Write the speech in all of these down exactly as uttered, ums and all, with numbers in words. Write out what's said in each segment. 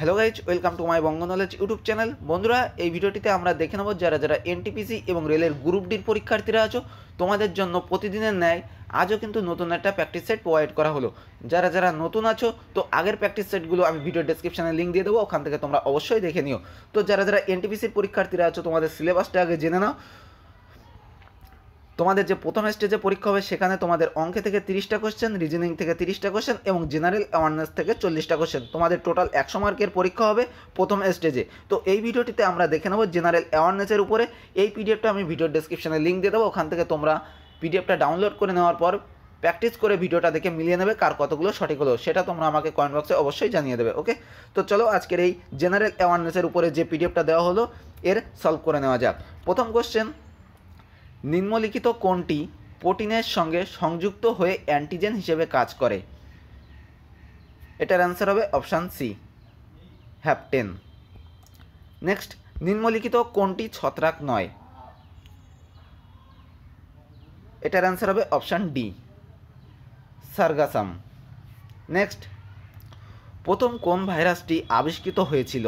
Hello guys, welcome to my Banga knowledge YouTube channel. বন্ধুরা, এই ভিডিওটিতে আমরা দেখে নেব যারা যারা এনটিপিসি এবং রেলের গ্রুপ ডির পরীক্ষার্থীরা আছো, তোমাদের জন্য প্রতিদিনের ন্যায় আজও কিন্তু নতুন একটা প্র্যাকটিস সেট প্রোভাইড করা হলো। যারা যারা নতুন আছো, তো আগের প্র্যাকটিস সেটগুলো আমি ভিডিও ডেসক্রিপশানে লিঙ্ক দিয়ে দেবো, ওখান থেকে তোমরা অবশ্যই দেখে নিও। তো যারা যারা এনটিপিসির পরীক্ষার্থীরা আছো, তোমাদের সিলেবাসটা আগে জেনে নাও। তোমাদের যে প্রথম স্টেজে পরীক্ষা হবে সেখানে তোমাদের অঙ্কে থেকে তিরিশটা কোশ্চেন, রিজনিং থেকে তিরিশটা কোশ্চেন এবং জেনারেল অ্যাওয়ারনেস থেকে চল্লিশটা কোশ্চেন। তোমাদের টোটাল একশো মার্কের পরীক্ষা হবে প্রথম স্টেজে। তো এই ভিডিওটিতে আমরা দেখে নেব জেনারেল অ্যাওয়ারনেসের উপরে। এই পিডিএফটা আমি ভিডিও ডেসক্রিপশানে লিঙ্ক দিয়ে দেবো, ওখান থেকে তোমরা পিডিএফটা ডাউনলোড করে নেওয়ার পর প্র্যাকটিস করে ভিডিওটা দেখে মিলিয়ে নেবে কার কতগুলো সঠিক হলো, সেটা তোমরা আমাকে কমেন্ট বক্সে অবশ্যই জানিয়ে দেবে। ওকে, তো চলো আজকের এই জেনারেল অ্যাওয়ারনেসের উপরে যে পিডিএফটা দেওয়া হলো এর সলভ করে নেওয়া যাক। প্রথম কোশ্চেন, নিম্নলিখিত কোনটি প্রোটিনের সঙ্গে সংযুক্ত হয়ে অ্যান্টিজেন হিসেবে কাজ করে? এটার অ্যান্সার হবে অপশান সি, হ্যাপটেন। নেক্সট, নিম্নলিখিত কোনটি ছত্রাক নয়? এটার অ্যান্সার হবে অপশান ডি, সার্গাসাম। নেক্সট, প্রথম কোন ভাইরাসটি আবিষ্কৃত হয়েছিল?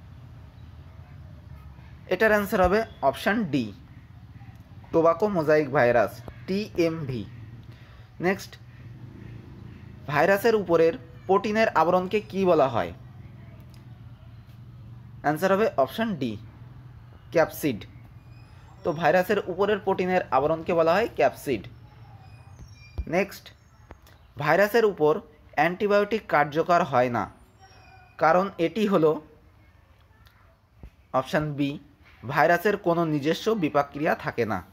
এটার অ্যান্সার হবে option D, tobacco mosaic virus, TMV. Next, ভাইরাসের উপরের প্রোটিনের আবরণকে কি বলা হয়? অ্যান্সার হবে অপশান ডি, ক্যাপসিড। তো ভাইরাসের উপরের প্রোটিনের আবরণকে বলা হয় ক্যাপসিড। নেক্সট, ভাইরাসের উপর অ্যান্টিবায়োটিক কার্যকর হয় না, কারণ এটি হলো অপশান বি, ভাইরাসের কোনো নিজস্ব বিপাকক্রিয়া থাকে না।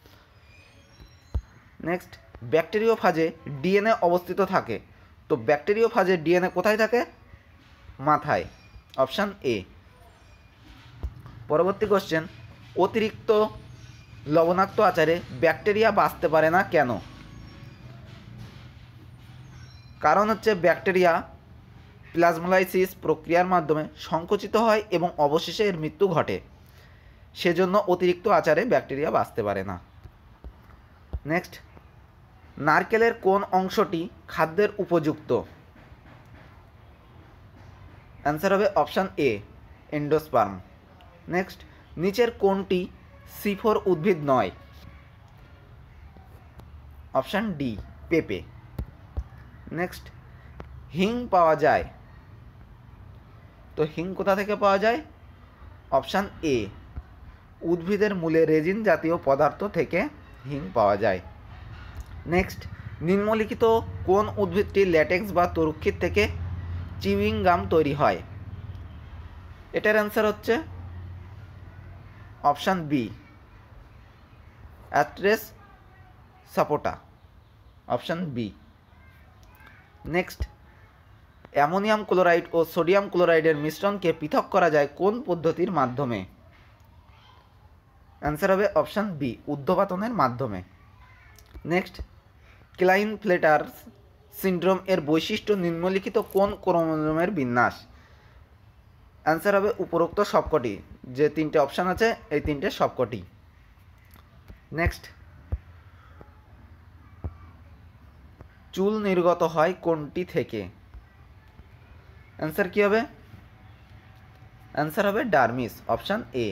নেক্সট, ব্যাকটেরিওফাজে ডিএনএ অবস্থিত থাকে। তো ব্যাকটেরিওফাজে ডিএনএ কোথায় থাকে? মাথায়, অপশান এ। পরবর্তী কোশ্চেন, অতিরিক্ত লবণাক্ত আচারে ব্যাকটেরিয়া বাঁচতে পারে না কেন? কারণ হচ্ছে ব্যাকটেরিয়া প্লাজমোলাইসিস প্রক্রিয়ার মাধ্যমে সংকুচিত হয় এবং অবশেষে এর মৃত্যু ঘটে, সেজন্য অতিরিক্ত আচারে ব্যাকটেরিয়া বাঁচতে পারে না। নেক্সট, নারকেলের কোন অংশটি খাদ্যের উপযুক্ত? অ্যান্সার হবে অপশান এ, এন্ডোস্পার্ম। নেক্সট, নিচের কোনটি সিফোর উদ্ভিদ নয়? অপশান ডি, পেঁপে। নেক্সট, হিং পাওয়া যায়। তো হিং কোথা থেকে পাওয়া যায়? অপশান এ, উদ্ভিদের মূলে রেজিন জাতীয় পদার্থ থেকে হিং পাওয়া যায়। নেক্সট, নিম্নলিখিত কোন উদ্ভিদটি ল্যাটেক্স বা তরুক্ষীর থেকে চিউইং গাম তৈরি হয়? এটার অ্যান্সার হচ্ছে option B, Achras sapota, option B. Next, ammonium chloride ও সোডিয়াম ক্লোরাইডের মিশ্রণকে পৃথক করা যায় কোন পদ্ধতির মাধ্যমে? অ্যান্সার হবে অপশান বি, ঊর্ধ্বপাতনের মাধ্যমে। নেক্সট, ক্লাইনফেল্টার সিন্ড্রোম এর বৈশিষ্ট্য নিম্নলিখিত কোন ক্রোমোজোমের বিন্যাস? অ্যান্সার হবে উপরোক্ত সবকটি, যে তিনটে অপশান আছে এই তিনটে সবকটি। নেক্সট, চুল নির্গত হয় কোনটি থেকে? অ্যান্সার কী হবে? অ্যান্সার হবে ডার্মিস, অপশান এ।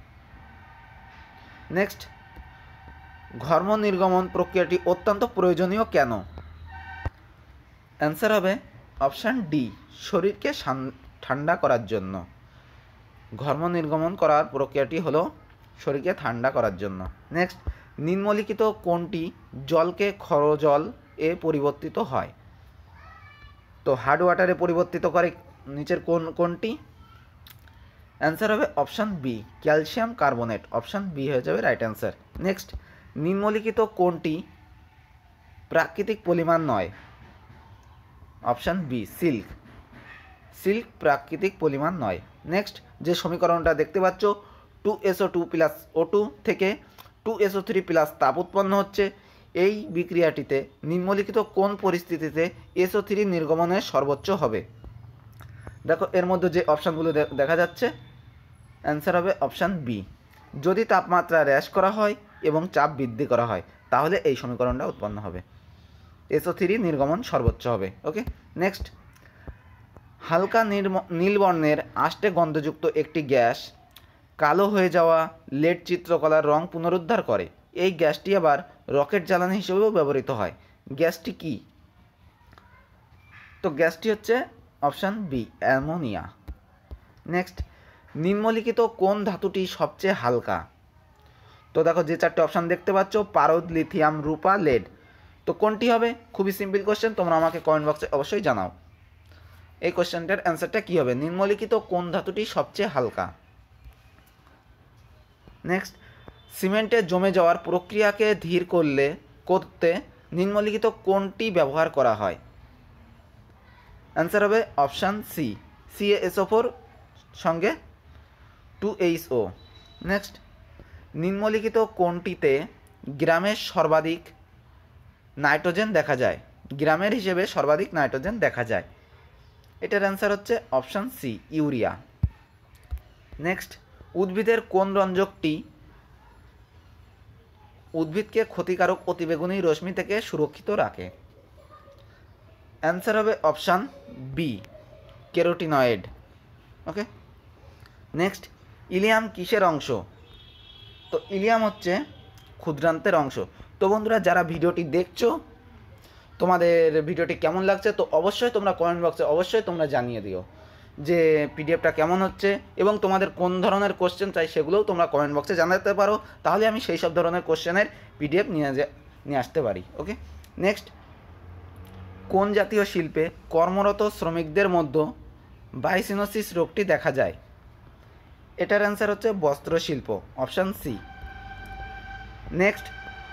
নেক্সট, ঘর্ম নির্গমন প্রক্রিয়াটি অত্যন্ত প্রয়োজনীয় কেন? অ্যান্সার হবে অপশান ডি, শরীরকে ঠান্ডা করার জন্য। ঘর্ম নির্গমন করার প্রক্রিয়াটি হলো শরীরকে ঠান্ডা করার জন্য। নেক্সট, নিম্নলিখিত কোনটি জলকে ক্ষরজল এ পরিবর্তিত হয়? তো হার্ড ওয়াটারে পরিবর্তিত করে নিচের কোন কোনটি? অ্যান্সার হবে option B, calcium carbonate, option B হয়ে যাবে রাইট অ্যান্সার। নেক্সট, নিম্নলিখিত কোনটি প্রাকৃতিক পলিমার নয়? Option B, silk. সিল্ক প্রাকৃতিক পলিমার নয়। নেক্সট, যে সমীকরণটা দেখতে পাচ্ছ, two SO two plus O two থেকে টু এসও থ্রি প্লাস তাপ উৎপন্ন হচ্ছে, এই বিক্রিয়াটিতে নিম্নলিখিত কোন পরিস্থিতিতে এসও থ্রি নির্গমনের সর্বোচ্চ হবে? দেখো এর মধ্যে যে অপশানগুলো দেখা যাচ্ছে, অ্যান্সার হবে অপশান বি, যদি তাপমাত্রা হ্রাস করা হয় এবং চাপ বৃদ্ধি করা হয়, তাহলে এই সমীকরণটা উৎপন্ন হবে, এসও থ্রি নির্গমন সর্বোচ্চ হবে। ওকে, নেক্সট, হালকা নীল বর্ণের আষ্টে গন্ধযুক্ত একটি গ্যাস কালো হয়ে যাওয়া লেড চিত্রকলার রং পুনরুদ্ধার করে। এই গ্যাসটি আবার রকেট জ্বালানি হিসেবেও ব্যবহৃত হয়। গ্যাসটি কি? তো গ্যাসটি হচ্ছে অপশান বি, অ্যামোনিয়া। নেক্সট, নিম্নলিখিত কোন ধাতুটি সবচেয়ে হালকা? তো দেখো যে চারটে অপশান দেখতে পাচ্ছ, পারদ, লিথিয়াম, রূপা, লেড। তো কোনটি হবে? খুবই সিম্পল কোশ্চেন, তোমরা আমাকে কমেন্ট বক্সে অবশ্যই জানাও এই কোশ্চেনটার অ্যান্সারটা কী হবে। নিম্নলিখিত কোন ধাতুটি সবচেয়ে হালকা? নেক্সট, সিমেন্টে জমে যাওয়ার প্রক্রিয়াকে ধীর করলে করতে নিম্নলিখিত কোনটি ব্যবহার করা হয়? অ্যান্সার হবে option C, C S O four সঙ্গে টু এইচ ও। নেক্সট, নিম্নলিখিত কোনটিতে গ্রামের সর্বাধিক নাইট্রোজেন দেখা যায়? গ্রামের হিসেবে সর্বাধিক নাইট্রোজেন দেখা যায়। এটার অ্যান্সার হচ্ছে অপশান সি, ইউরিয়া। নেক্সট, উদ্ভিদের কোন রঞ্জকটি উদ্ভিদকে ক্ষতিকারক অতিবেগুনি রশ্মি থেকে সুরক্ষিত রাখে? অ্যান্সার হবে option B, carotenoid. Okay. Next, ileum কিসের অংশ? তো ইলিয়াম হচ্ছে ক্ষুদ্রান্তের অংশ। তো বন্ধুরা, যারা ভিডিওটি দেখছো, তোমাদের ভিডিওটি কেমন লাগছে তো অবশ্যই তোমরা কমেন্ট বক্সে অবশ্যই তোমরা জানিয়ে দিও যে পিডিএফটা কেমন হচ্ছে, এবং তোমাদের কোন ধরনের কোশ্চেন চাই সেগুলোও তোমরা কমেন্ট বক্সে জানাতে পারো, তাহলে আমি সেই সব ধরনের কোশ্চেনের পিডিএফ নিয়ে নিয়ে আসতে পারি। ওকে। নেক্সট, কোন জাতীয় শিল্পে কর্মরত শ্রমিকদের মধ্যে বাইসিনোসিস রোগটি দেখা যায়? এটার অ্যান্সার হচ্ছে বস্ত্র শিল্প, অপশান সি। নেক্সট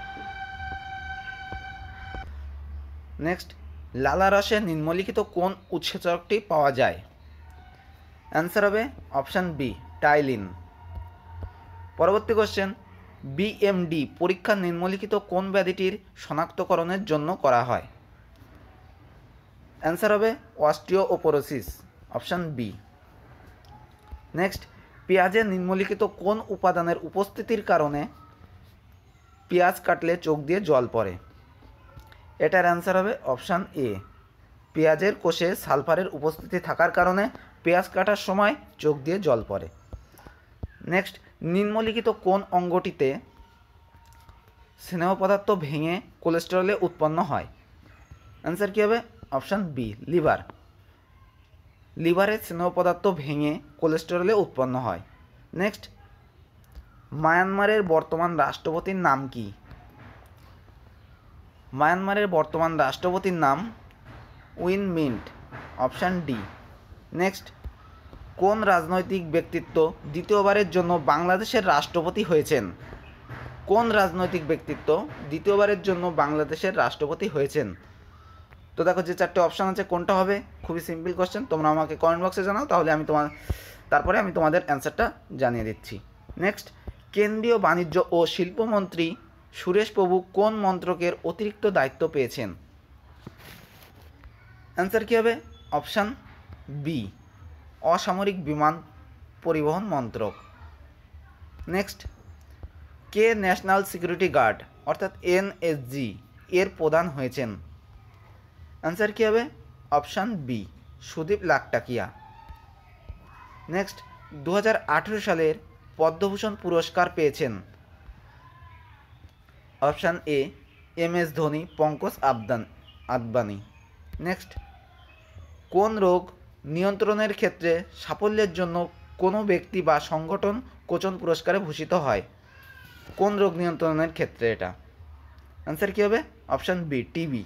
নেক্সট লালারসে নিম্নলিখিত কোন উৎসেচকটি পাওয়া যায়? অ্যান্সার হবে অপশান বি, টাইলিন। পরবর্তী কোশ্চেন, বিএমডি পরীক্ষা নিম্নলিখিত কোন ব্যাধিটির শনাক্তকরণের জন্য করা হয়? অ্যান্সার হবে অস্টিওপোরোসিস, অপশান বি। নেক্সট, পেঁয়াজের নিম্নলিখিত কোন উপাদানের উপস্থিতির কারণে পেঁয়াজ কাটলে চোখ দিয়ে জল পড়ে? এটার অ্যান্সার হবে অপশান এ, পেঁয়াজের কোষে সালফারের উপস্থিতি থাকার কারণে পেঁয়াজ কাটার সময় চোখ দিয়ে জল পড়ে। নেক্সট, নিম্নলিখিত কোন অঙ্গটিতে স্নেহ পদার্থ ভেঙে কোলেস্টেরলে উৎপন্ন হয়? অ্যান্সার কী হবে? Option B, liver. লিভারের স্নেহ পদার্থ ভেঙে কোলেস্টেরলে উৎপন্ন হয়। নেক্সট, মায়ানমারের বর্তমান রাষ্ট্রপতির নাম কি? মায়ানমারের বর্তমান রাষ্ট্রপতির নাম Win Myint, option D. Next, কোন রাজনৈতিক ব্যক্তিত্ব দ্বিতীয়বারের জন্য বাংলাদেশের রাষ্ট্রপতি হয়েছেন? কোন রাজনৈতিক ব্যক্তিত্ব দ্বিতীয়বারের জন্য বাংলাদেশের রাষ্ট্রপতি হয়েছেন? তো দেখো যে চারটে অপশান আছে, কোনটা হবে? খুবই সিম্পল কোশ্চেন, তোমরা আমাকে কমেন্ট বক্সে জানাও, তাহলে আমি তোমার তারপরে আমি তোমাদের অ্যান্সারটা জানিয়ে দিচ্ছি। নেক্সট, কেন্দ্রীয় বাণিজ্য ও শিল্পমন্ত্রী সুরেশ প্রভু কোন মন্ত্রকের অতিরিক্ত দায়িত্ব পেয়েছেন? অ্যান্সার কী হবে? অপশান বি, অসামরিক বিমান পরিবহন মন্ত্রক। নেক্সট, কে ন্যাশনাল সিকিউরিটি গার্ড অর্থাৎ এনএসজি এর প্রধান হয়েছেন? অ্যান্সার কী হবে? Option B, Sudeep Lakhtakia. Next, দু হাজার আঠেরো সালের পদ্মভূষণ পুরস্কার পেয়েছেন? Option A, M S Dhoni, Pankaj আবদান আদবানি। নেক্সট, কোন রোগ নিয়ন্ত্রণের ক্ষেত্রে সাফল্যের জন্য কোনো ব্যক্তি বা সংগঠন কোচন পুরস্কারে ভূষিত হয়? কোন রোগ নিয়ন্ত্রণের ক্ষেত্রে এটা? অ্যান্সার কী হবে? Option B, TB.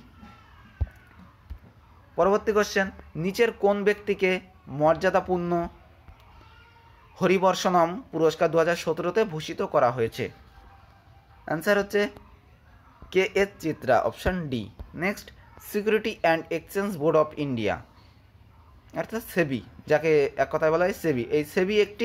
পরবর্তী কোশ্চেন, নিচের কোন ব্যক্তিকে মর্যাদাপূর্ণ হরিবর্ষণম পুরস্কার দু হাজার সতেরোতে ভূষিত করা হয়েছে? অ্যান্সার হচ্ছে K S Chitra, option D. Next, security and exchange board of India অর্থাৎ সেবি, যাকে এক কথায় বলা হয় সেবি, এই সেবি একটি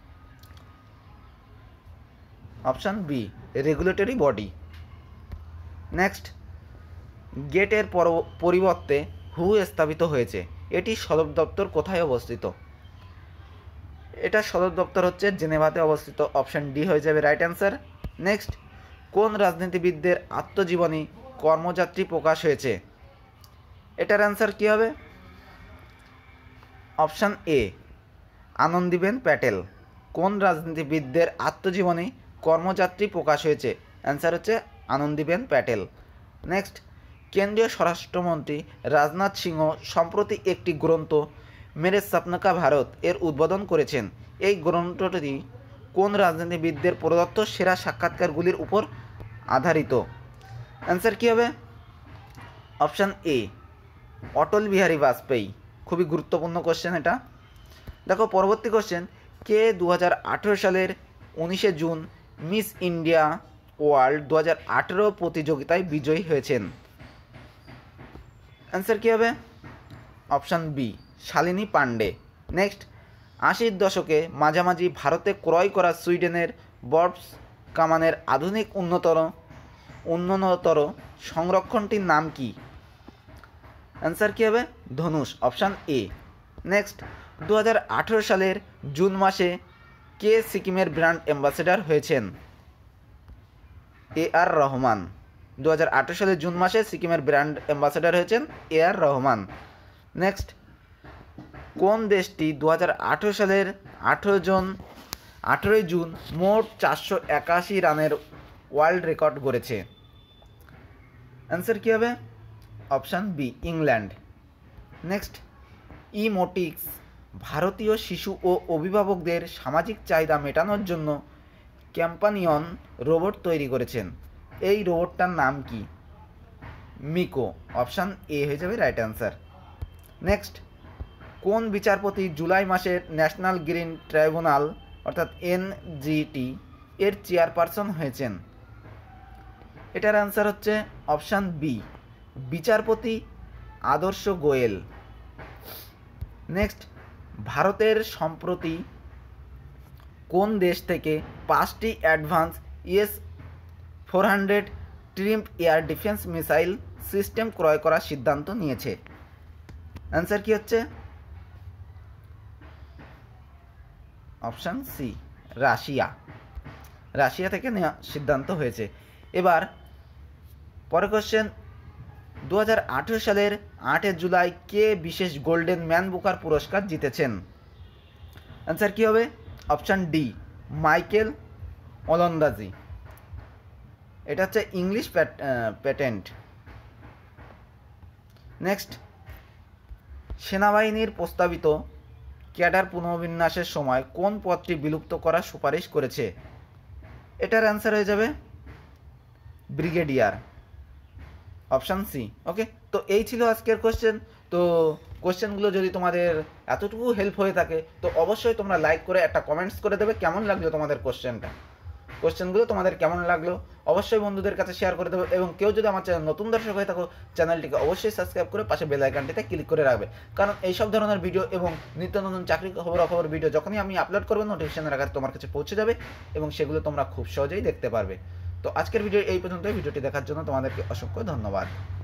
option B, regulatory body. Next, গেটের পরিবর্তে হু স্থাপিত হয়েছে, এটি সদর দপ্তর কোথায় অবস্থিত? এটা সদর দপ্তর হচ্ছে জেনেভাতে অবস্থিত, অপশান ডি হয়ে যাবে রাইট অ্যান্সার। নেক্সট, কোন রাজনীতিবিদদের আত্মজীবনী কর্মযাত্রী প্রকাশ হয়েছে? এটার অ্যান্সার কী হবে? Option A Anandiben Patel. কোন রাজনীতিবিদদের আত্মজীবনী কর্মযাত্রী প্রকাশ হয়েছে? অ্যান্সার হচ্ছে আনন্দীবেন প্যাটেল। নেক্সট, কেন্দ্রীয় স্বরাষ্ট্রমন্ত্রী রাজনাথ সিংহ সম্প্রতি একটি গ্রন্থ মেরে স্বপ্নকা ভারত এর উদ্বোধন করেছেন। এই গ্রন্থটি কোন রাজনীতিবিদদের প্রদত্ত সেরা সাক্ষাৎকারগুলির উপর আধারিত? অ্যান্সার কী হবে? Option A Atal Bihari Vajpayee. খুবই গুরুত্বপূর্ণ কোশ্চেন এটা। দেখো পরবর্তী কোশ্চেন, কে দু হাজার আঠেরো সালের উনিশে জুন মিস ইন্ডিয়া ওয়ার্ল্ড দু হাজার আঠেরো প্রতিযোগিতায় বিজয়ী হয়েছেন? অ্যান্সার কী হবে? Option B Shalini Pandey. Next, আশির দশকে মাঝামাঝি ভারতে ক্রয় করা সুইডেনের বর্বস কামানের আধুনিক উন্নতর উন্নতর সংরক্ষণটির নাম কি? অ্যান্সার কী হবে? ধনুষ। Option A. নেক্সট, দু হাজার আঠেরো সালের জুন মাসে কে সিকিমের ব্র্যান্ড অ্যাম্বাসেডর হয়েছেন? এ আর রহমান। দু হাজার আঠেরো সালের জুন মাসে সিকিমের ব্র্যান্ড অ্যাম্বাসেডর হয়েছেন এ আর রহমান। নেক্সট, কোন দেশটি দু হাজার আঠেরো সালের আঠেরো জন আঠেরোই জুন মোট চারশো একাশি রানের ওয়ার্ল্ড রেকর্ড গড়েছে? অ্যান্সার কী হবে? Option B England. নেক্সট, ইমোটিক্স ভারতীয় শিশু ও অভিভাবকদের সামাজিক চাহিদা মেটানোর জন্য ক্যাম্পানিয়ন রোবট তৈরি করেছেন। এই রোবটটার নাম কি? মিকো। অপশান এ হয়ে যাবে রাইট অ্যান্সার। নেক্সট, কোন বিচারপতি জুলাই মাসের ন্যাশনাল গ্রিন ট্রাইব্যুনাল অর্থাৎ এনজিটি এর চেয়ারপারসন হয়েছেন? এটার অ্যান্সার হচ্ছে অপশান বি বিচারপতি আদর্শ গোয়েল। নেক্সট, ভারতের সম্প্রতি কোন দেশ থেকে পাঁচটি advance S four hundred Triumf air defence missile system ক্রয় করার সিদ্ধান্ত নিয়েছে? অ্যান্সার কি হচ্ছে? Option C Russia. রাশিয়া থেকে নেওয়া সিদ্ধান্ত হয়েছে। এবার পরের কোশ্চেন, দু হাজার আঠেরো সালের আটই জুলাই কে বিশেষ গোল্ডেন ম্যান বুকার পুরস্কার জিতেছেন? অ্যান্সার কী হবে? Option D Michael Ondaatje. এটা হচ্ছে ইংলিশ প্যাটেন্ট। নেক্সট, সেনাবাহিনীর প্রস্তাবিত ক্যাডার পুনর্বিন্যাসের সময় কোন পদটি বিলুপ্ত করার সুপারিশ করেছে? এটার অ্যান্সার হয়ে যাবে ব্রিগেডিয়ার। Option C. ওকে, তো এই ছিল আজকের কোশ্চেন। তো কোশ্চেনগুলো যদি তোমাদের এতটুকু হেল্প হয়ে থাকে তো অবশ্যই তোমরা লাইক করে একটা কমেন্টস করে দেবে কেমন লাগলো তোমাদের কোশ্চেনটা। কোশ্চেনগুলো তোমাদের কেমন লাগলো অবশ্যই বন্ধুদের কাছে শেয়ার করে দেবে, এবং কেউ যদি আমার চ্যানেল নতুন দর্শক হয়ে থাকো চ্যানেলটিকে অবশ্যই সাবস্ক্রাইব করে পাশে বেল আইকনটিতে ক্লিক করে রাখবে, কারণ এইসব ধরনের ভিডিও এবং নিত্য নতুন চাকরি খবর খবর ভিডিও যখনই আমি আপলোড করবো নোটিফিকেশনের আকারে তোমার কাছে পৌঁছে যাবে এবং সেগুলো তোমরা খুব সহজেই দেখতে পারবে। তো আজকের ভিডিও এই পর্যন্তই। ভিডিওটি দেখার জন্য তোমাদেরকে অসংখ্য ধন্যবাদ।